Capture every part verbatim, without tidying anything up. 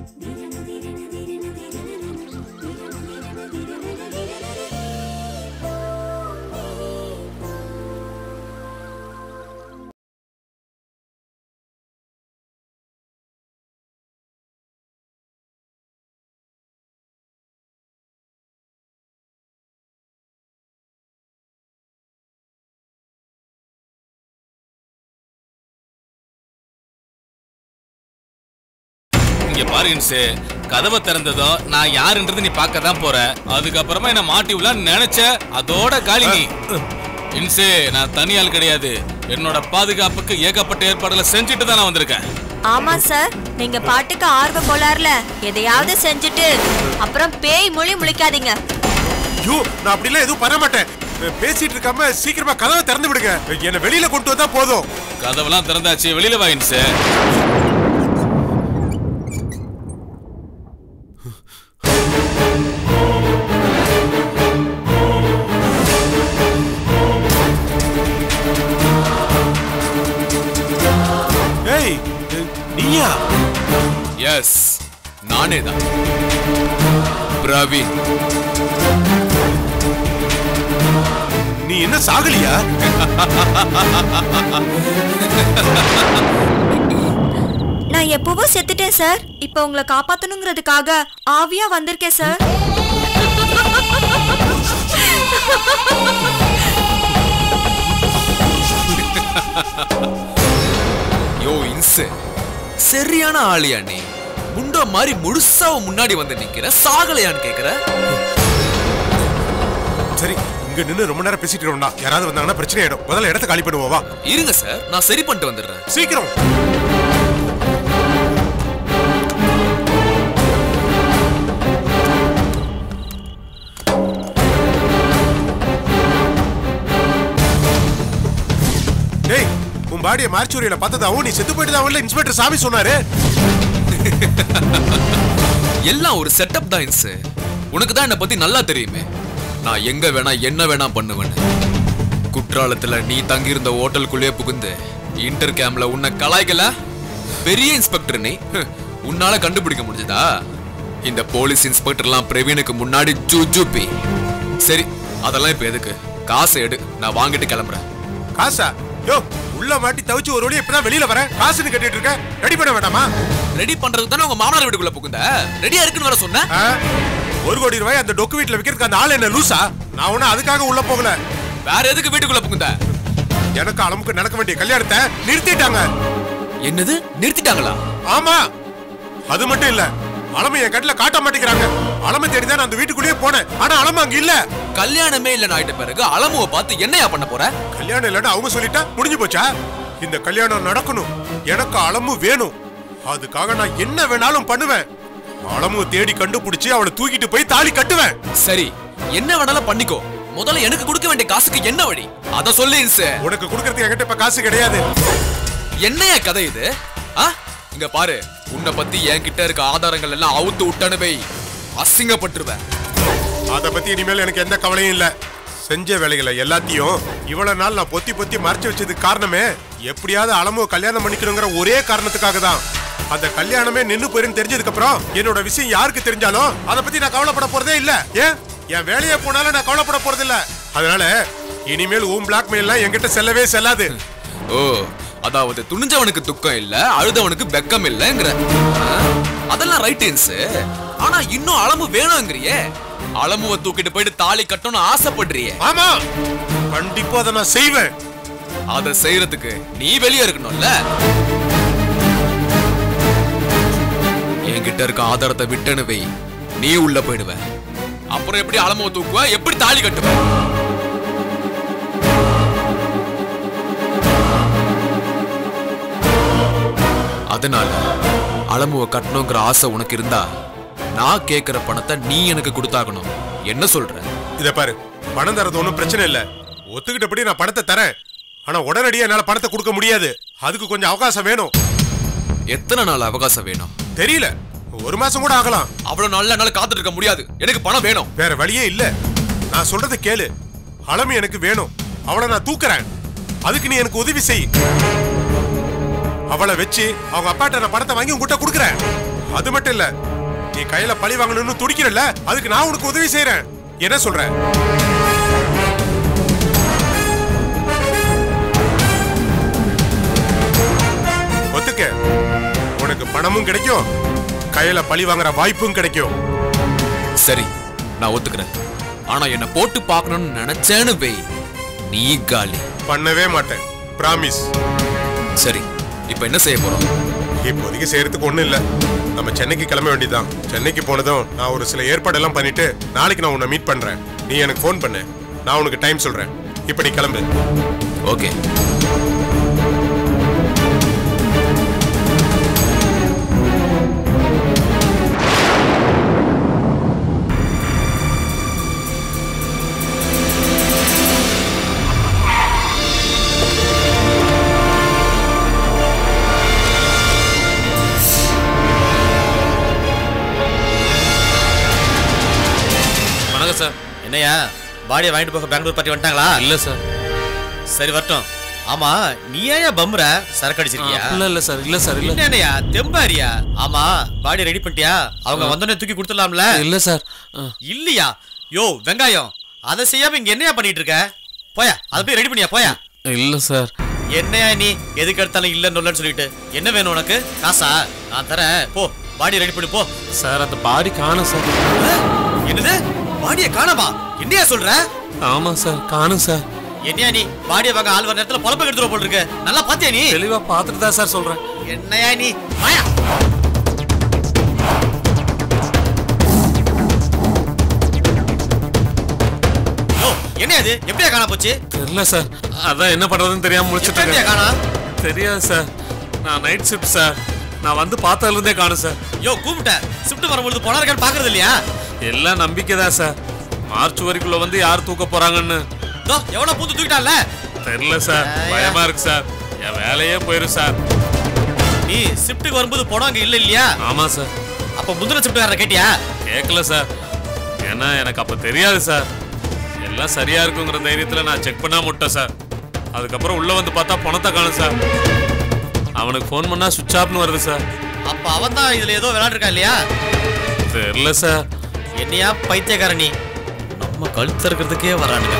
இங்க பாரு இன்சு, கதவை திறந்ததோ நான் யாருன்றது நீ பார்க்க தான் போற. அதுக்கப்புறமா என்ன மாட்டி விடலான்னு நினைச்ச, அதோட காலி நீ. இன்சு, நான் தனியால் கிடையாது. என்னோட பாதுகாப்புக்கு ஏகப்பட்ட ஏற்பாடுகளை செஞ்சுட்டு தான் நான் வந்திருக்கேன். ஆமா சார், நீங்க பாட்டுக்கு ஆர்வ கோளாறுல எதையாவது செஞ்சுட்டு அப்புறம் பேய் மொழி முழிக்காதீங்க. ஐயோ, நான் அப்படிலாம் எதுவும் பண்ண மாட்டேன். பேசிட்டு இருக்காம சீக்கிரமா கதவை திறந்து விடுங்க. என்ன வெளியில கொண்டு வந்தா போதும். கதவெல்லாம் திறந்தாச்சு, வெளியில வா இன்சு. நீயா? எஸ், நானே தான். பிரவீன். நீ என்ன சாகலியா? நான் எப்பவோ செத்துட்டேன் சார். இப்ப உங்களை காப்பாத்தணுங்கிறதுக்காக ஆவியா வந்திருக்கேன் சார். யோ இன்சு, சரியான ஆளியா நீ? முண்டோ மாதிரி முழுசா முன்னாடி வந்து நிக்கிற, சாகலையான்னு கேக்குற? சரி, இங்க நின்னு ரொம்ப நேரம் பேசிட்டு இருக்கோம்டா. யாராவது வந்தாங்கன்னா பிரச்சனை ஆயிடும். முதல்ல இடத்தை காலி பண்ணுவோம். வா. இருங்க சார், நான் சரி பண்ணிட்டு வந்துடுறேன். சீக்கிரம். டேய், உன் பாடியை மார்ச்சூரியில பார்த்ததாவும் நீ செத்து போயிட்டுதான் இன்ஸ்பெக்டர் சாமி சொன்னாரு. எல்லாம் ஒரு செட்டப் தான் இன்சு. உனக்கு தான் என்ன பத்தி நல்லா தெரியுமே. நான் எங்க வேணா என்ன வேணா பண்ணுவேன்னு. குற்றாலத்துல நீ தங்கியிருந்த ஹோட்டலுக்குள்ளே புகுந்து இன்டர் கேம்ல உன்னை கலாய்க்கல. பெரிய இன்ஸ்பெக்டர் நீ, உன்னால கண்டுபிடிக்க முடிஞ்சதா? இந்த போலீஸ் இன்ஸ்பெக்டர்லாம் பிரவீனுக்கு முன்னாடி ஜூஜூபி. சரி, அதெல்லாம் இப்ப எதுக்கு? காசை எடு, நான் வாங்கிட்டு கிளம்புறேன். காசா? யோ, உள்ள மாட்டி தவிச்சு ஒரு வழி இப்பதான் வெளியில வரேன். காசுன்னு கேட்டுட்டு இருக்க. ரெடி பண்ண வேண்டாமா? ரெடி பண்றதுக்கு தானே உங்க மாமனார் வீட்டுக்குள்ள புகுந்த. ரெடியா இருக்குன்னு வர சொன்ன. ஒரு கோடி ரூபாய் அந்த டொக்கு வீட்டுல விக்கிறதுக்கு அந்த ஆள் என்ன லூசா? நான் ஒன்னும் அதுக்காக உள்ள போகல. வேற எதுக்கு வீட்டுக்குள்ள புகுந்த? எனக்கு அளவுக்கு நடக்க வேண்டிய கல்யாணத்தை நிறுத்திட்டாங்க. என்னது, நிறுத்திட்டாங்களா? ஆமா, அது மட்டும் இல்ல, அளமை என் கட்டில காட்ட மாட்டேங்கிறாங்க. அளமை தேடிதான் அந்த வீட்டுக்குள்ளேயே போனேன். ஆனா அளமை அங்க இல்ல. கல்யாணமே இல்ல ஆயிட்ட பிறகு அளமுவை பார்த்து என்னையா பண்ண போற? கல்யாணம் இல்லன்னு அவங்க சொல்லிட்டா முடிஞ்சு போச்சா? இந்த கல்யாணம் நடக்கணும். எனக்கு அளமு வேணும். அதுக்காக நான் என்ன வேணாலும் பண்ணுவேன். அளமு தேடி கண்டுபிடிச்சு அவளை தூக்கிட்டு போய் தாலி கட்டுவேன். சரி, என்ன வேணாலும் பண்ணிக்கோ. முதல்ல எனக்கு கொடுக்க வேண்டிய காசுக்கு என்ன வழி அத சொல்லு இன்சு. உனக்கு கொடுக்கறதுக்கு என்கிட்ட இப்ப காசு கிடையாது. என்னையா கதை இது? இங்க பாரு, உன்னை பத்தி என்கிட்ட இருக்க ஆதாரங்கள் எல்லாம் அவுத்து விட்டனுவை அசிங்கப்பட்டுருவேன். அத பத்தி இனிமேல் எனக்கு எந்த கவலையும் இல்ல. செஞ்ச வேலைகளை எல்லாத்தையும் இவ்வளவு நாள் நான் பொத்தி பொத்தி மறைச்சு வச்சதுக்கு காரணமே எப்படியாவது அளமு கல்யாணம் பண்ணிக்கணுங்கிற ஒரே காரணத்துக்காக தான். அந்த கல்யாணமே நின்னு போயிருன்னு தெரிஞ்சதுக்கு அப்புறம் என்னோட விஷயம் யாருக்கு தெரிஞ்சாலும் அதை பத்தி நான் கவலைப்பட போறதே இல்ல. ஏன் என் வேலையை போனாலும் நான் கவலைப்பட போறது இல்ல. அதனால இனிமேல் உன் பிளாக்மெயில் எல்லாம் என்கிட்ட செல்லவே செல்லாது. ஓ, அதாவது துணிஞ்சவனுக்கு துக்கம் இல்ல, அழுதவனுக்கு வெக்கம் இல்லங்கிற. அதெல்லாம் ரைட் இன்சு. ஆனா இன்னும் அளமு வேணும்ங்கறியே. அளமுவை தூக்கிட்டு போயிட்டு தாலி கட்டணும்னு ஆசைப்படுறியே. ஆமா, கண்டிப்பா அதை நான் செய்வேன். அதை செய்யறதுக்கு நீ வெளியே இருக்கணும்ல. என்கிட்ட இருக்க ஆதாரத்தை விட்டனு வை, நீ உள்ள போயிடுவ. அப்புறம் எப்படி அளமுவை தூக்குவ, எப்படி தாலி கட்டுவ? அதனால அளமுவை கட்டணுங்கிற ஆசை உனக்கு இருந்தா நான் கேட்கிற பணத்தை நீ எனக்கு கொடுத்தாகணும். என்ன சொல்ற? இத பாரு, பணம் தரது ஒன்றும் பிரச்சனை இல்ல. ஒத்துக்கிட்டபடி நான் பணத்தை தரேன். ஆனா உடனடியா என்னால பணத்தை கொடுக்க முடியாது. அதுக்கு கொஞ்சம் அவகாசம் வேணும். எத்தனை நாள் அவகாசம் வேணும்? தெரியல, ஒரு மாசம் கூட ஆகலாம். அவ்வளவு நாள்ல என்னால காத்துட்டு இருக்க முடியாது. எனக்கு பணம் வேணும். வேற வழியே இல்ல. நான் சொல்றதை கேளு. அளமை எனக்கு வேணும். அவளை நான் தூக்குறேன். அதுக்கு நீ எனக்கு உதவி செய். அவளை வச்சு அவங்க அப்பாட்ட நான் பணத்தை வாங்கி உங்ககிட்ட கொடுக்குறேன். அது மட்டும் இல்ல, நீ கையில பழி வாங்கணும்னு துடிக்கிறல்ல, அதுக்கு நான் உனக்கு உதவி செய்யறேன். என்ன சொல்ற? ஒத்துக்க. உனக்கு பணமும் கிடைக்கும், கையில பழி வாங்குற வாய்ப்பும் கிடைக்கும். சரி, நான் ஒத்துக்கிறேன். ஆனா என்ன போட்டு பார்க்கணும்னு நினைச்சேன்னு வை, நீ காலி. பண்ணவே மாட்டேன், பிராமிஸ். சரி, இப்ப என்ன செய்ய போறோம்? இப்போதைக்கு செய்யறதுக்கு ஒண்ணும் இல்ல. நம்ம சென்னைக்கு கிளம்ப வேண்டியதுதான். சென்னைக்கு போனதும் நான் ஒரு சில ஏற்பாடெல்லாம் பண்ணிட்டு நாளைக்கு நான் உன்னை மீட் பண்றேன். நீ எனக்கு ஃபோன் பண்ணு, நான் உனக்கு டைம் சொல்றேன். இப்ப நீ கிளம்பு. ஓகே. சார், என்னையா பாடியை வாங்கிட்டு போக பெங்களூர் பார்ட்டி வந்துட்டாங்களா? இல்ல சார். சரி வரட்டும். ஆமா, நீ ஏன் பம்புற? சரக்கு அடிச்சிருக்கியா? இல்ல இல்ல சார், இல்ல சார், இல்ல. என்னையா தெம்பாரியா? ஆமா, பாடி ரெடி பண்ணிட்டியா? அவங்க வந்தோடனே தூக்கி கொடுத்துடலாம்ல? இல்ல சார். இல்லையா? யோ வெங்காயம், அதை செய்யாம இங்க என்னையா பண்ணிட்டு இருக்க? போயா, அதை போய் ரெடி பண்ணியா? போயா. இல்ல சார். என்னையா நீ எதுக்கு எடுத்தாலும் இல்லன்னு இல்லன்னு சொல்லிட்டு? என்ன வேணும் உனக்கு? காசா? நான் தரேன், போ பாடி ரெடி பண்ணி போ. சார், அந்த பாடி காணும் சார். என்னது? பாடியை காணமா? என்னையா சொல்ற? ஆமா சார், காணும் சார். என்னையா நீ பாடியை வாங்க ஆள் வர நேரத்துல பொழப்ப எடுத்துட்டு போல் இருக்கு. நல்லா பாத்தியா நீ? தெளிவா பாத்துட்டு தான் சார் சொல்றேன். என்னையா நீ? வாயா. யோ, என்னையா இது? எப்படியா காணா போச்சு? தெரியல சார், அதான் என்ன பண்றதுன்னு தெரியாம முடிச்சிட்டு எப்படியா இருக்கேன். காணா? தெரியாது சார், நான் நைட் ஷிஃப்ட் சார். நான் வந்து பார்த்ததுல இருந்தே காணும் சார். யோ கூப்பிட்டேன், ஷிஃப்ட் வரும்போது போனா இருக்கான்னு பாக்குறது இல்லையா? எல்லாம் நம்பிக்கை தான் சார். மார்ச் வரைக்குள்ள வந்து யார் தூக்க போறாங்கன்னு தோ எவனோ பூந்து தூக்கிட்டான்ல? தெரியல சார், பயமா இருக்கு சார். என் வேலையே போயிரும் சார். நீ ஷிஃப்ட்டுக்கு வரும்போது போனா அங்க இல்ல இல்லையா? ஆமா சார். அப்ப முந்தின ஷிஃப்ட்காரரை கேட்டியா? கேட்கல சார், ஏன்னா எனக்கு அப்ப தெரியாது சார். எல்லாம் சரியா இருக்குங்கிற தைரியத்துல நான் செக் பண்ணாம விட்டேன் சார். அதுக்கப்புறம் உள்ள வந்து பார்த்தா பணத்தை காணும் சார். அவனுக்கு ஃபோன் பண்ணா சுவிட்ச் ஆஃப்னு வருது சார். அப்ப அவன் தான் இதுல ஏதோ விளையாடுறா இல்லையா? தெரியல சார். என்னையா பைத்தியக்கார நீ? நம்ம கழுத்து இருக்கிறதுக்கே வரானுங்க.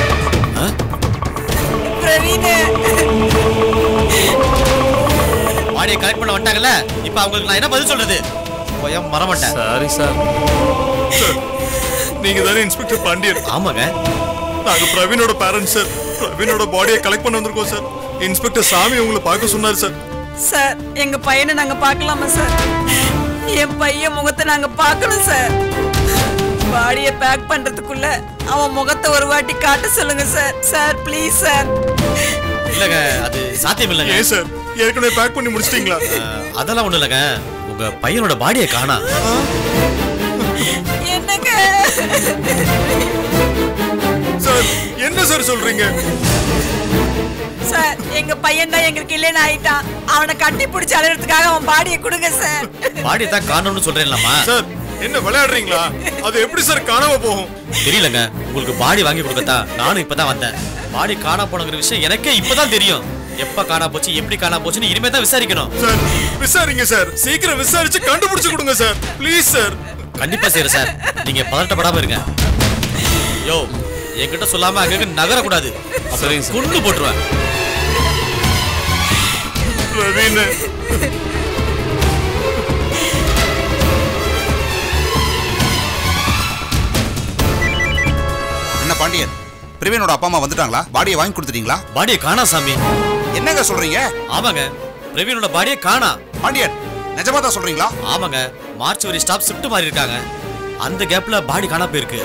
பாடியை கலெக்ட் பண்ண வந்துட்டாங்கல்ல, இப்ப அவங்களுக்கு நான் என்ன பதில் சொல்றது? போய் மறமாட்டேன். Sorry sir. நீங்க தானே இன்ஸ்பெக்டர் பாண்டியன்? ஆமாங்க, நாங்க பிரவீனோட பேரண்ட்ஸ் சார். பிரவீனோட பாடியை கலெக்ட் பண்ண வந்திருக்கோம் சார். இன்ஸ்பெக்டர் சாமி உங்களை பார்க்க சொன்னார் சார். சார், எங்க பையனை நாங்க பார்க்கலாமா சார்? என் பையன் முகத்தை நாங்க பார்க்கணும் சார். பாடியை பேக் பண்றதுக்குள்ள அவன் முகத்தை ஒரு வாட்டி காட்ட சொல்லுங்க சார். Sir please sir. இல்லங்க, அது சாத்தியம் இல்லங்க. ஏன் சார், ஏற்கனவே பேக் பண்ணி முடிச்சிட்டீங்களா? அதெல்லாம் ஒண்ணு இல்லங்க, உங்க பையனோட பாடியை காணா. என்னங்க சார், என்ன சார் சொல்றீங்க? சார், எங்க பையன் தான் எங்களுக்கு இல்லைன்னு ஆயிட்டான். அவனை கட்டி பிடிச்சி அழுறதுக்காக அவன் பாடியை கொடுங்க சார். பாடியை தான் காணணும்னு சொல்றேன்லாமா? சார், என்ன விளையாடுறீங்களா? அது எப்படி சார் காணாம போகும்? தெரியலங்க, உங்களுக்கு பாடி வாங்கி கொடுக்கத்தான் நானும் இப்பதான் வந்தேன். பாடி காணா போனங்கிற விஷயம் எனக்கே இப்பதான் தெரியும். எப்ப காணா போச்சு, எப்படி காணா போச்சுன்னு இனிமே தான் விசாரிக்கணும். சார், விசாரிங்க சார். சீக்கிரம் விசாரிச்சு கண்டுபிடிச்சு கொடுங்க சார். Please sir. கண்டிப்பா செய்யறேன் சார், நீங்க பதட்டப்படாம இருங்க. யோ, என்கிட்ட சொல்லாம அங்க நகரக்கூடாது. சரிங்க சார். கொண்டு போட்டுருவேன். பிரவீன், என்ன பாண்டியன், பிரவீனோட அப்பா அம்மா வந்துட்டாங்களா? பாடியை வாங்கி கொடுத்துட்டீங்களா? பாடியை காணா சாமி. என்னங்க சொல்றீங்க? ஆமாங்க, பிரவீனோட பாடியை காணா. பாண்டியன், நிஜமா தான் சொல்றீங்களா? ஆமாங்க, மார்ச் வரை ஸ்டாப் ஷிஃப்ட் மாறி இருக்காங்க. அந்த கேப்ல பாடி காணா போயிருக்கு.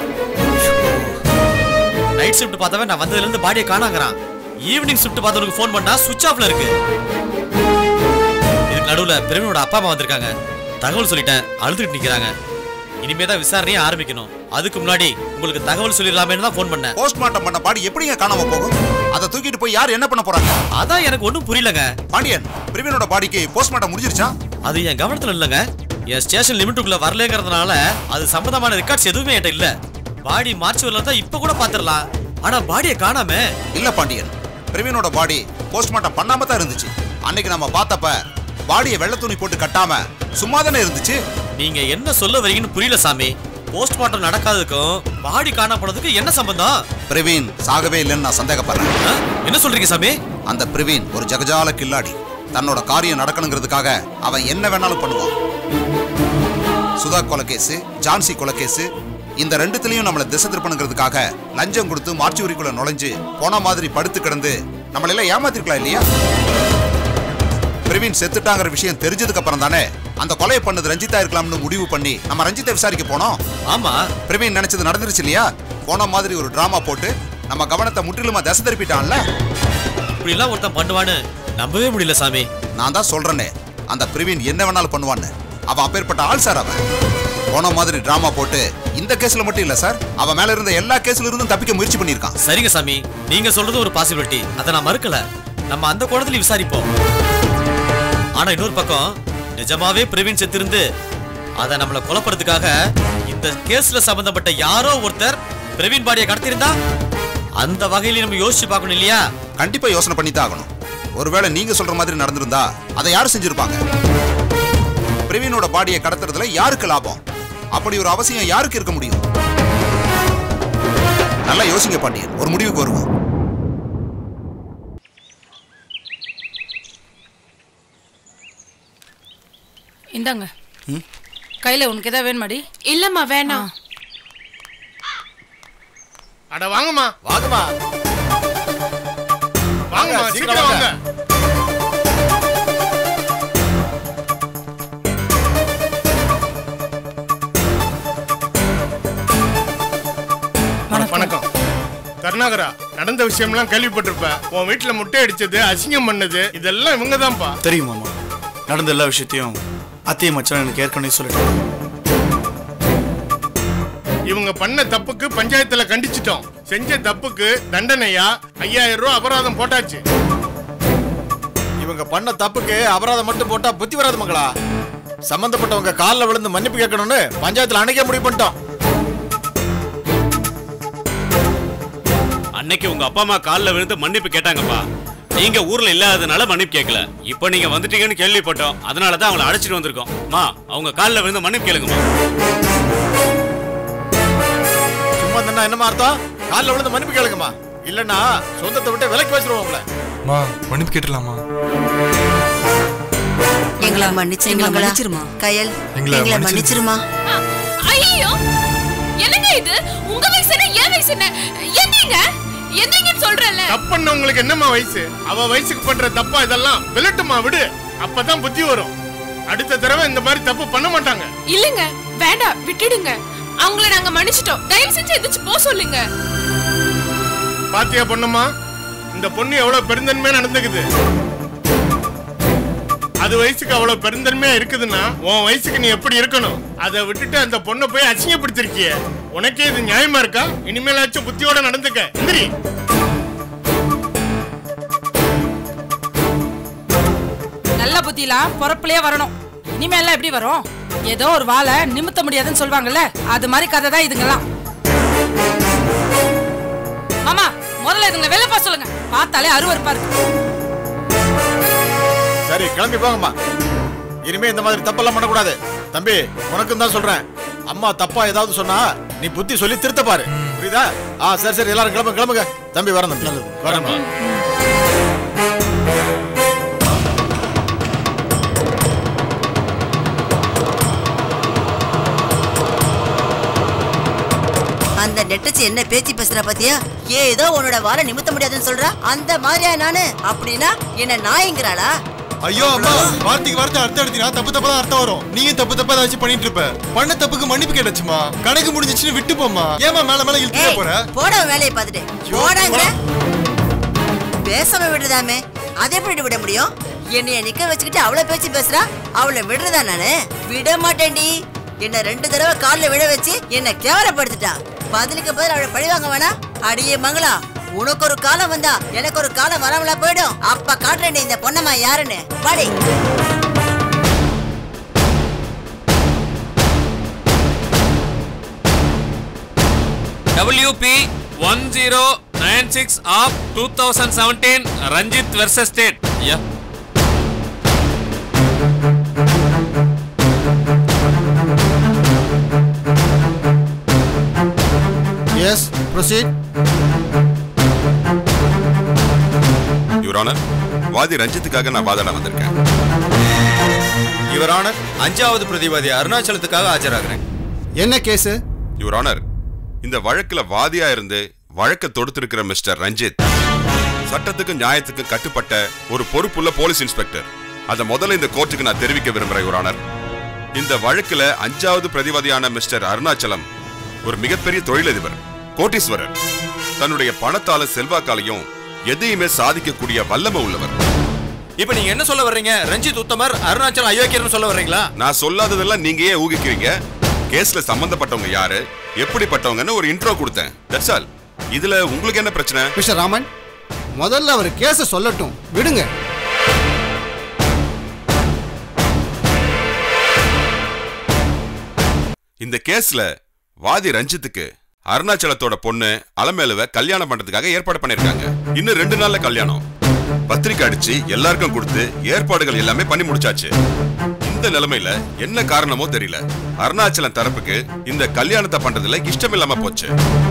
நைட் ஷிஃப்ட் பார்த்தவன் நான் வந்ததுல இருந்து பாடியை காணாங்கறான். ஈவினிங் ஷிஃப்ட் பார்த்தவனுக்கு ஃபோன் பண்ணா சுவிட்ச் ஆஃப்ல இருக்கு. இதுக்கு நடுவுல பிரவீனோட அப்பா அம்மா வந்திருக்காங்க. தகவல் சொல்லிட்டேன், அழுதுட்டு நிக்கிறாங்க. இனிமே தான் விசாரணையை ஆரம்பிக்கணும். அதுக்கு முன்னாடி உங்களுக்கு தகவல் சொல்லிடலாமேன்னு தான் ஃபோன் பண்ணேன். போஸ்ட்மார்ட்டம் பண்ண பாடி எப்படிங்க காணாம போகும்? அதை தூக்கிட்டு போய் யார் என்ன பண்ண போறாங்க? அதான் எனக்கு ஒன்றும் புரியலங்க. பாண்டியன், பிரவீனோட பாடிக்கு போஸ்ட்மார்ட்டம் முடிஞ்சிருச்சா? அது என் கவனத்துல இல்லங்க. என் ஸ்டேஷன் லிமிட்டுக்குள்ள வரலங்கிறதுனால அது சம்பந்தமான ரெக்கார்ட்ஸ் எதுவுமே என்கிட்ட இல்ல. பாடி மார்ச் வரல தான் இப்ப கூட பாத்துடலாம். ஆனா பாடியை காணாம. இல்ல பாண்டியன், பிரவீனோட பாடி போஸ்ட்மார்ட்டம் பண்ணாம தான் இருந்துச்சு. அன்னைக்கு நம்ம பார்த்தப்ப பாடியை வெள்ளை துணி போட்டு கட்டாம சும்மா தானே இருந்துச்சு. நீங்க என்ன சொல்ல வரீங்கன்னு புரியல சாமி. போஸ்ட்மார்ட்டம் நடக்காததுக்கும் பாடி காணப்படுறதுக்கு என்ன சம்பந்தம்? பிரவீன் சாகவே இல்லைன்னு நான் சந்தேகப்படுறேன். என்ன சொல்றீங்க சாமி? அந்த பிரவீன் ஒரு ஜகஜால கில்லாடி. தன்னோட காரியம் நடக்கணுங்கிறதுக்காக அவன் என்ன வேணாலும் பண்ணுவான். சுதா கொலைகேசு, ஜான்சி கொலைகேசு, இந்த ரெண்டுத்திலையும் நம்மளை திசை திருப்பணுங்கிறதுக்காக லஞ்சம் கொடுத்து மார்ச்சுவரிக்குள்ள நுழைஞ்சு போன மாதிரி படுத்து கிடந்து நம்மள எல்லாம் ஏமாத்திருக்கலாம் இல்லையா? பிரவீன் செத்துட்டாங்கிற விஷயம் தெரிஞ்சதுக்கு அப்புறம் தானே அந்த கொலையை பண்ணது ரஞ்சிதா இருக்கலாம்னு முடிவு பண்ணி நம்ம ரஞ்சித்தை விசாரிக்க போனோம். ஆமா, பிரவீன் நினைச்சது நடந்துருச்சு இல்லையா? போன மாதிரி ஒரு டிராமா போட்டு நம்ம கவனத்தை முற்றிலுமா திசை திருப்பிட்டான்ல. இப்படி எல்லாம் ஒருத்தன் பண்ணுவான்னு நம்பவே முடியல சாமி. நான் தான் சொல்றேனே, அந்த பிரவீன் என்ன வேணாலும் பண்ணுவான்னு. அவன் அப்பேற்பட்ட ஆள் சார். அவன் போன மாதிரி டிராமா போட்டு இந்த கேஸ்ல மட்டும் இல்ல சார், அவன் மேல இருந்த எல்லா கேஸ்ல இருந்தும் தப்பிக்க முயற்சி பண்ணிருக்கான். சரிங்க சாமி, நீங்க சொல்றது ஒரு பாசிபிலிட்டி, அதை நான் மறுக்கல. நம்ம அந்த கோணத்துல விசாரிப்போம். ஆனா இன்னொரு பக்கம் நிஜமாவே பிரவீன் செத்திருந்து அதை நம்மளை கொலைப்படுறதுக்காக இந்த கேஸ்ல சம்பந்தப்பட்ட யாரோ ஒருத்தர் பிரவீன் பாடியை கடத்திருந்தா அந்த வகையில நம்ம யோசிச்சு பார்க்கணும் இல்லையா? கண்டிப்பா யோசனை பண்ணித்தான் ஆகணும். ஒருவேளை நீங்க சொல்ற மாதிரி நடந்திருந்தா அதை யாரு செஞ்சிருப்பாங்க? பிரவீனோட பாடியை கடத்துறதுல யாருக்கு லாபம்? அப்படி ஒரு அவசியம் யாருக்கு இருக்க முடியும்? நல்லா யோசிங்க பாண்டியன், ஒரு முடிவுக்கு வருவோம். இந்தாங்க, கையில உனக்கு ஏதாவது வேணுமாடி? இல்லம்மா வேணாம். அட வாங்கம்மா. வாங்கம்மா வாங்கம்மா, சீக்கிரம் வாங்க. வணக்கம். கருணாகரா, நடந்த விஷயம்லாம் கேள்விப்பட்டிருப்ப. உன் வீட்டுல முட்டை அடிச்சது, அசிங்கம் பண்ணது, இதெல்லாம் இவங்க தான்ப்பா. தெரியுமாமா, நடந்த எல்லா விஷயத்தையும் அத்தையும் மச்சான் எனக்கு ஏற்கனவே சொல்லிட்டேன். இவங்க பண்ண தப்புக்கு பஞ்சாயத்துல கண்டிச்சிட்டோம். செஞ்ச தப்புக்கு தண்டனையா ஐயாயிரம் ரூபாய் அபராதம் போட்டாச்சு. இவங்க பண்ண தப்புக்கு அபராதம் மட்டும் போட்டா புத்தி வராது மங்களா. சம்பந்தப்பட்டவங்க காலில் விழுந்து மன்னிப்பு கேட்கணும்னு பஞ்சாயத்துல அன்னைக்கே முடிவு பண்ணிட்டோம். அன்னைக்கு உங்க அப்பா அம்மா காலில் விழுந்து மன்னிப்பு கேட்டாங்கப்பா. நீங்க ஊர்ல இல்லாததுனால மன்னிப்பு கேட்கல. இப்போ நீங்க வந்துட்டீங்கன்னு கேள்விப்பட்டோம், அதனாலதான் அவங்களை அழைச்சிட்டு வந்திருக்கோம். மா, அவங்க காலில் விழுந்து மன்னிப்பு கேளுங்கம்மா. சும்மா தானே என்னமா அர்த்தம்? காலில் விழுந்து மன்னிப்பு கேளுங்கம்மா, இல்லன்னா சொந்தத்தை விட்டு விலைக்கு வச்சிருவோம் உங்களை. மா, மன்னிப்பு கேட்டலாமா? எங்களை மன்னிச்சிருமா கயல், எங்களை மன்னிச்சிருமா. ஐயோ, என்னங்க இது? உங்க வயசு என்ன, என் வயசு என்ன? என்னங்க என்னங்கன்னு சொல்றல? தப்பு பண்ண உங்களுக்கு என்னம்மா வயசு? அவ வயசுக்கு பண்ற தப்பா இதெல்லாம்? விளட்டுமா, விடு, அப்பதான் புத்தி வரும். அடுத்த தடவை இந்த மாதிரி தப்பு பண்ண மாட்டாங்க. இல்லங்க, வேண்டாம், விட்டுடுங்க. அவங்கள நாங்க மன்னிச்சிட்டோம். தயவு செஞ்சு எதிர்த்து போ சொல்லுங்க. பாத்தியா பொண்ணுமா, இந்த பொண்ணு எவ்வளவு பெருந்தன்மையா நடந்துக்குது. அது வயசுக்கு அவ்வளவு பெருந்தன்மையா இருக்குதுன்னா உன் வயசுக்கு நீ எப்படி இருக்கணும்? அதை விட்டுட்டு அந்த பொண்ணை போய் அசிங்கப்படுத்திருக்கிய. உனக்கே இது நியாயமா இருக்கா? இனிமேலாச்சும் புத்தியோட நடந்துக்க. இந்திரி, நல்ல புத்திலாம் பொறப்புலயே வரணும். இனிமேலாம் எப்படி வரும்? ஏதோ ஒரு வாழை நிமித்த முடியாதுன்னு சொல்வாங்கல்ல, அது மாதிரி கதை தான் இதுங்கெல்லாம். மாமா, முதல்ல இதுங்களை வெளில பா சொல்லுங்க. பார்த்தாலே அருவருப்பா இருக்கு. சரி, கிளம்பி போங்கம்மா. இனிமே இந்த மாதிரி தப்பெல்லாம் பண்ணக்கூடாது. தம்பி, உனக்கும் தான் சொல்றேன். அம்மா தப்பா ஏதாவது சொன்னா நீ புத்தி சொல்லி திருத்த பாரு, புரியுதா? ஆ, சரி சரி, எல்லாரும் கிளம்புங்க கிளம்புங்க. தம்பி வரேன் தம்பி, வரேன். அந்த நெட்டச்சி என்ன பேச்சு பேசுற பாத்தியா? ஏதோ உன்னோட வாழை நிமித்த முடியாதுன்னு சொல்றா. அந்த மாதிரியா நானு? அப்படின்னா என்ன நாயங்கிறாளா? ஐயோ அம்மா, வார்த்தைக்கு வார்த்தை அர்த்தம் எடுத்தீங்கன்னா தப்பு தப்பா தான் அர்த்தம் வரும். நீங்க தப்பு தப்பா ஏதாச்சும் பண்ணிட்டு இருப்ப. பண்ண தப்புக்கு மன்னிப்பு கேட்டச்சுமா, கணக்கு முடிஞ்சிச்சுன்னு விட்டு போமா. ஏமா மேல மேல இழுத்து போற? போட வேலையை பார்த்துட்டு போடாங்க. பேசாம விடுறதாமே, அதை எப்படி விட முடியும்? என்னைய நிக்க வச்சுக்கிட்டு அவ்வளவு பேச்சு பேசுறா. அவளை விடுறதா நானு? விட மாட்டேன்டி. என்ன ரெண்டு தடவை காலில் விழ வச்சு என்ன கேவலப்படுத்திட்டா. பதிலுக்கு பதில் அவளை பழிவாங்க வேணா? அடியே மங்களா, உனக்கு ஒரு காலம் வந்தா எனக்கு ஒரு காலம் வராமலா போயிடும். அப்ப காட்டுறேன் இந்த பொண்ணம்மா யாருன்னு. வாடி. W P one zero nine six of two thousand seventeen Ranjit versus State. Yeah. Proceed. Your honour, வாதி ரஞ்சித்துக்காக நான் வாதாட வந்திருக்கேன். யுவர் ஆனர், அஞ்சாவது பிரதிவாதி அருணாச்சலத்துக்காக ஆஜராகிறேன். என்ன கேஸ்? யுவர் ஆனர், இந்த வழக்குல வாதியா இருந்து வழக்க தொடுத்திருக்கிற மிஸ்டர் ரஞ்சித் சட்டத்துக்கு நியாயத்துக்கு கட்டுப்பட்ட ஒரு பொறுப்புள்ள போலீஸ் இன்ஸ்பெக்டர். அதை முதல்ல இந்த கோர்ட்டுக்கு நான் தெரிவிக்க விரும்புறேன் யுவர் ஆனர். இந்த வழக்குல அஞ்சாவது பிரதிவாதியான மிஸ்டர் அருணாச்சலம் ஒரு மிகப்பெரிய தொழிலதிபர், கோட்டீஸ்வரர். தன்னுடைய பணத்தால செல்வாக்காலையும் எதையுமே சாதிக்கக்கூடிய வல்லமை உள்ளவர். இப்ப நீங்க என்ன சொல்ல வர்றீங்க? ரஞ்சித் உத்தமர், அருணாச்சலம் அயோக்கியர்னு சொல்ல வர்றீங்களா? நான் சொல்லாததெல்லாம் நீங்க ஏன் ஊகிக்கிறீங்க? கேஸ்ல சம்பந்தப்பட்டவங்க யாரு, எப்படிப்பட்டவங்கன்னு ஒரு இன்ட்ரோ கொடுத்தேன். That's all. இதுல உங்களுக்கு என்ன பிரச்சனை? மிஸ்டர் ராமன், முதல்ல அவர் கேஸ சொல்லட்டும், விடுங்க. இந்த கேஸ்ல வாதி ரஞ்சித்துக்கு அருணாச்சலத்தோட பொண்ணு அலமேலுவை கல்யாணம் பண்றதுக்காக ஏற்பாடு பண்ணிருக்காங்க. இன்னும் ரெண்டு நாள்ல கல்யாணம். பத்திரிக்கை அடிச்சு எல்லாருக்கும் கொடுத்து ஏற்பாடுகள் எல்லாமே பண்ணி முடிச்சாச்சு. இந்த நிலைமையில என்ன காரணமோ தெரியல, அருணாச்சலம் தரப்புக்கு இந்த கல்யாணத்தை பண்றதுல இஷ்டம் இல்லாம போச்சு.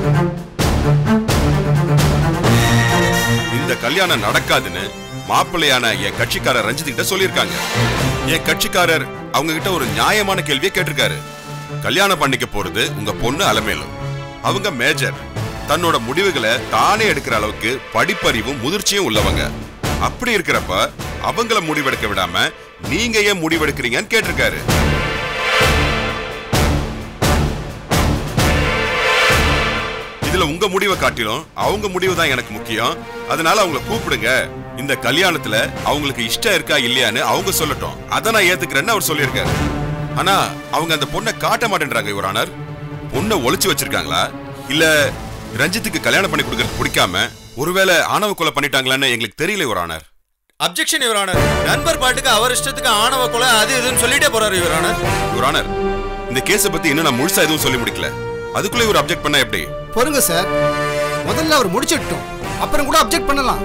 இந்த கல்யாணம் நடக்காதுன்னு மாப்பிள்ளையான என் கட்சிக்காரர் ரஞ்சித் கிட்ட சொல்லியிருக்காங்க. என் கட்சிக்காரர் அவங்க கிட்ட ஒரு நியாயமான கேள்வியை கேட்டிருக்காரு. கல்யாணம் பண்ணிக்க போறது உங்க பொண்ணு அலமேலு. அவங்க மேஜர், தன்னோட முடிவுகளை தானே எடுக்கிற அளவுக்கு படிப்பறிவும் முதிர்ச்சியும் உள்ளவங்க. அப்படி இருக்கிறப்ப அவங்கள முடிவெடுக்க விடாம நீங்க ஏன் முடிவெடுக்கிறீங்கன்னு கேட்டிருக்காரு. இதுல உங்க முடிவை காட்டிலும் அவங்க முடிவு தான் எனக்கு முக்கியம். அதனால அவங்கள கூப்பிடுங்க. இந்த கல்யாணத்துல அவங்களுக்கு இஷ்டம் இருக்கா இல்லையான்னு அவங்க சொல்லட்டும். அதை நான் ஏத்துக்கிறேன்னு அவர் சொல்லியிருக்காரு. ஆனா அவங்க அந்த பொண்ணை காட்ட மாட்டேன்றாங்க யுவர் ஆனர். பொண்ணை ஒளிச்சு வச்சிருக்காங்களா, இல்ல ரஞ்சித்துக்கு கல்யாணம் பண்ணி கொடுக்கறது பிடிக்காம ஒருவேளை ஆணவ கொலை பண்ணிட்டாங்களான்னு எங்களுக்கு தெரியல your honour. Objection your honour. நண்பர் பாட்டுக்கு அவர் இஷ்டத்துக்கு ஆணவ கொலை அது இதுன்னு சொல்லிட்டே போறாரு யுவர் ஆனர். யுவர் ஆனர், இந்த கேஸை பத்தி இன்னும் நான் முழுசா எதுவும் சொல்லி முடிக்கல. அதுக்குள்ள இவர் அப்ஜெக்ட் பண்ணா எப்படி? பொறுங்க சார், முதல்ல அவர் முடிச்சிட்டோம், அப்புறம் கூட அப்ஜெக்ட் பண்ணலாம்.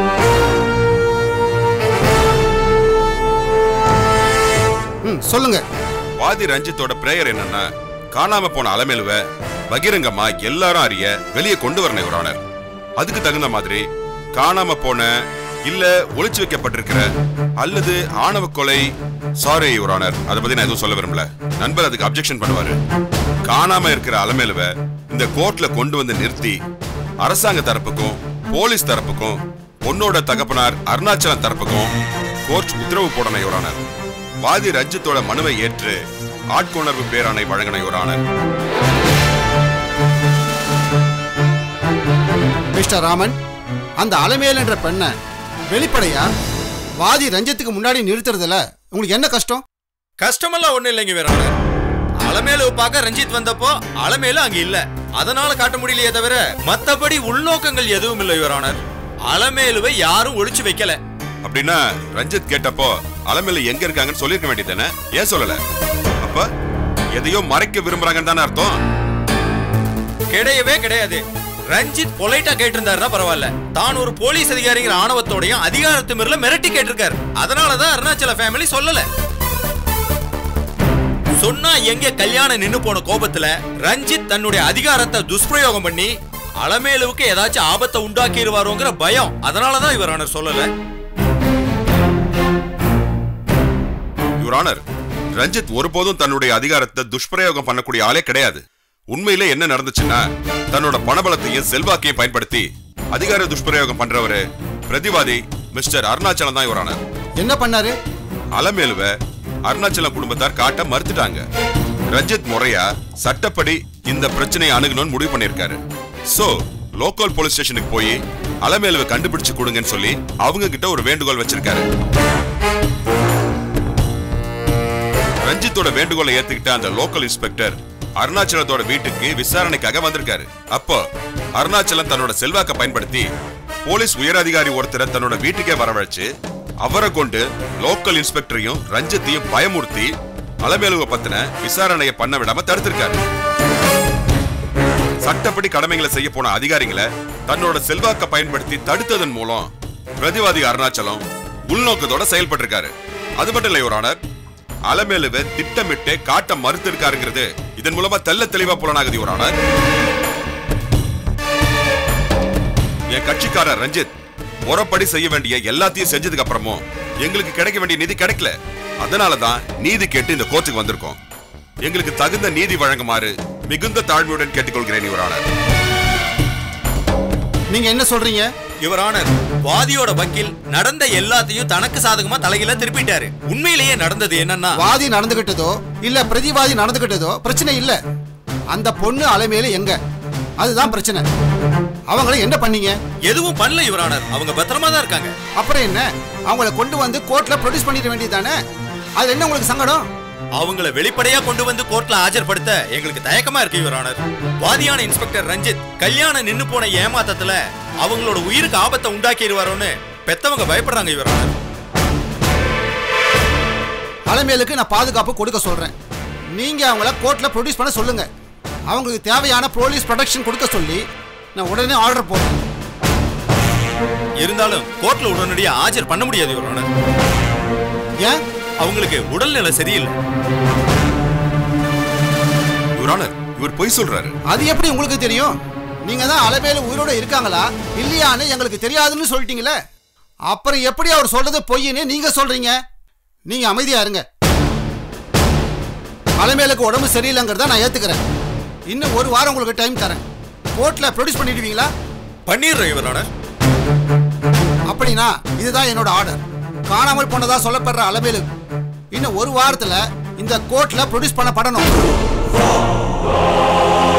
ம், சொல்லுங்க. வாதி ரஞ்சித்தோட பிரேயர் என்னன்னா, காணாம போன அலமேலுவை பகிரங்கமா எல்லாரும் அறிய வெளியே கொண்டு வரணும் யுவர் ஆனர். அதுக்கு தகுந்த மாதிரி காணாம போன இல்ல ஒளிச்சு வைக்கப்பட்டிருக்கிற அல்லது ஆணவ கொலை, சாரி யுவர் ஆனர், அதை பத்தி நான் எதுவும் சொல்ல விரும்பல. நண்பர் அதுக்கு அப்ஜெக்ஷன் பண்ணுவாரு. காணாம இருக்கிற அலமேலுவை இந்த கோர்ட்ல கொண்டு வந்து நிறுத்தி அரசாங்க தரப்புக்கும் போலீஸ் தரப்புக்கும் பொண்ணோட தகப்பனார் அருணாச்சலம் தரப்புக்கும் கோர்ட் உத்தரவு போடணும் யுவர் ஆனர். வாதி ரஞ்சித்தோட மனுவை ஏற்று ஆட்கொணர்வு பேராணை வழங்கின யுவர் ஆனர். மிஸ்டர் ராமன், அந்த அலமேல் என்ற பெண்ணை வெளிப்படையா வாதி ரஞ்சித்துக்கு முன்னாடி நிறுத்துறதுல உங்களுக்கு என்ன கஷ்டம்? கஷ்டமெல்லாம் ஒண்ணு இல்லைங்க யுவர் ஆனர். அலமேலு பார்க்க ரஞ்சித் வந்தப்போ அலமேலு அங்க இல்ல, அதனால காட்ட முடியலையே தவிர மத்தபடி உள்நோக்கங்கள் எதுவும் இல்லை யுவர் ஆனர். அலமேலுவை யாரும் ஒளிச்சு வைக்கல. அப்படின்னா ரஞ்சித் கேட்டப்போ அலமேலு எங்க இருக்காங்கன்னு சொல்லிருக்க வேண்டியதானே, ஏன் சொல்லல? அப்ப எதையோ மறைக்க விரும்புறாங்கன்னு தானே அர்த்தம்? கிடையவே கிடையாது. ரஞ்சித் பொலைட்டா கேட்டிருந்தாருன்னா பரவாயில்ல, தான் ஒரு போலீஸ் அதிகாரிங்கிற ஆணவத்தோடையும் அதிகாரத்து மீறல மிரட்டி கேட்டிருக்காரு. அதனாலதான் அருணாச்சல ஃபேமிலி சொல்லல. சொன்னா எங்க கல்யாணம் நின்னு போன கோபத்துல ரஞ்சித் தன்னுடைய அதிகாரத்தை துஷ்பிரயோகம் பண்ணி அலமேலுவுக்கு ஏதாச்சும் ஆபத்தை உண்டாக்கிடுவாரோங்கிற பயம், அதனாலதான் இவர் ஆனர் சொல்லல. யுவர் ஆனர், ரஞ்சித் ஒருபோதும் தன்னுடைய அதிகாரத்தை துஷ்பிரயோகம் பண்ணக்கூடிய ஆளே கிடையாது. உண்மையிலே என்ன நடந்துச்சுன்னா, தன்னோட பணபலத்தையும் செல்வாக்கையும் பயன்படுத்தி அதிகார துஷ்பிரயோகம் பண்றவரு பிரதிவாதி மிஸ்டர் அருணாச்சலம் தான் யுவர் ஆனர். என்ன பண்ணாரு? அலமேலுவை அருணாச்சலம் குடும்பத்தார் காட்ட மறுத்துட்டாங்க. ரஞ்சித் முறையா சட்டப்படி இந்த பிரச்சனையை அணுகணும்னு முடிவு பண்ணிருக்காரு. சோ லோக்கல் போலீஸ் ஸ்டேஷனுக்கு போய் அலமேலுவை கண்டுபிடிச்சு கொடுங்கன்னு சொல்லி அவங்க கிட்ட ஒரு வேண்டுகோள் வச்சிருக்காரு. ரஞ்சித்தோட வேண்டுகோளை ஏத்துக்கிட்ட அந்த லோக்கல் இன்ஸ்பெக்டர் அருணாச்சலத்தோட வீட்டுக்கு விசாரணைக்காக வந்திருக்காரு. அப்போ அருணாச்சலம் தன்னோட செல்வாக்க பயன்படுத்தி போலீஸ் உயரதிகாரி ஒருத்தரை தன்னோட வீட்டுக்கே வரவழைச்சு அவரை கொண்டு லோக்கல் இன்ஸ்பெக்டரையும் ரஞ்சித்தையும் பயமுறுத்தி அலமேலுவை பத்தின விசாரணையை பண்ண விடாம தடுத்திருக்காரு. சட்டப்படி கடமைகளை செய்ய போன அதிகாரிகளை தன்னோட செல்வாக்க பயன்படுத்தி தடுத்ததன் மூலம் பிரதிவாதி அருணாச்சலம் உள்நோக்கத்தோட செயல்பட்டிருக்காரு. அது மட்டும் இல்ல யுவர் ஆனர், அலமேலுவை திட்டமிட்டு காட்ட மறுத்திருக்காருங்கிறது இதன் மூலமா தெல்ல தெளிவா புலனாகுது யுவர் ஆனர். என் கட்சிக்காரர் ரஞ்சித் முறைப்படி செய்ய வேண்டிய எல்லாத்தையும் செஞ்சதுக்கு அப்புறமும் எங்களுக்கு கிடைக்க வேண்டிய நிதி கிடைக்கல. அதனாலதான் நீதி கேட்டு இந்த கோர்ட்டுக்கு வந்திருக்கோம். எங்களுக்கு தகுந்த நீதி வழங்குமாறு மிகுந்த தாழ்மையுடன் கேட்டுக்கொள்கிறேன் யுவர் ஆனர். நீங்க என்ன சொல்றீங்க? யுவர் ஆனர், வாதியோட வக்கீல் நடந்த எல்லாத்தையும் தனக்கு சாதகமா தலையில திருப்பிட்டாரு. உண்மையிலேயே நடந்தது என்னன்னா, வாதி நடந்துகிட்டதோ இல்ல பிரதிவாதி நடந்துகிட்டதோ பிரச்சனை இல்ல. அந்த பொண்ணு அலைமேல எங்க, அதுதான் பிரச்சனை. அவங்கள என்ன பண்ணீங்க? எதுவும் பண்ணல யுவர் ஆனர். அவங்க பத்திரமா தான் இருக்காங்க. அப்புறம் என்ன, அவங்கள கொண்டு வந்து கோர்ட்ல ப்ரொடியூஸ் பண்ணிட வேண்டியதானே? அது என்ன உங்களுக்கு சங்கடம்? அவங்கள வெளிப்படையா கொண்டு வந்து கோர்ட்ல ஆஜர்படுத்த எங்களுக்கு தயக்கமா இருக்கு யுவர் ஆனர். வாதியான இன்ஸ்பெக்டர் ரஞ்சித் கல்யாணம் நின்னு போன ஏமாத்தத்துல அவங்களோட உயிருக்கு ஆபத்தை உண்டாக்கிடுவாரோன்னு பெத்தவங்க பயப்படுறாங்க யுவர் ஆனர். அலைமேலுக்கு நான் பாதுகாப்பு கொடுக்க சொல்றேன். நீங்க அவங்கள கோர்ட்ல ப்ரொடியூஸ் பண்ண சொல்லுங்க. அவங்களுக்கு தேவையான போலீஸ் ப்ரொடெக்ஷன் கொடுக்க சொல்லி நான் உடனே ஆர்டர் போடுறேன். இருந்தாலும் கோர்ட்ல உடனடியா ஆஜர் பண்ண முடியாது யுவர் ஆனர். ஏன்? அவங்களுக்கு உடல்நிலை சரியில்லை. யுவர் ஆனர், இவர் பொய் சொல்றாரு. அது எப்படி உங்களுக்கு தெரியும்? நீங்க தான் அலைமேல உயிரோட இருக்காங்களா இல்லையான்னு எங்களுக்கு தெரியாதுன்னு சொல்லிட்டீங்களே. அப்புறம் எப்படி அவர் சொல்றது பொய்ன்னு நீங்க சொல்றீங்க? நீங்க அமைதியா இருங்க. அலைமேலுக்கு உடம்பு சரியில்லைங்கிறத நான் ஏத்துக்கிறேன். இன்னும் ஒரு வாரம் உங்களுக்கு டைம் தரேன். கோர்ட்ல ப்ரொடியூஸ் பண்ணிடுவீங்களா? பண்ணிடுறேன் யுவர் ஆனர். அப்படின்னா இதுதான் என்னோட ஆர்டர். காணாமல் போனதா சொல்லப்படுற அலைமேலு இன்னும் ஒரு வாரத்துல இந்த கோர்ட்ல ப்ரொடியூஸ் பண்ணப்படணும்.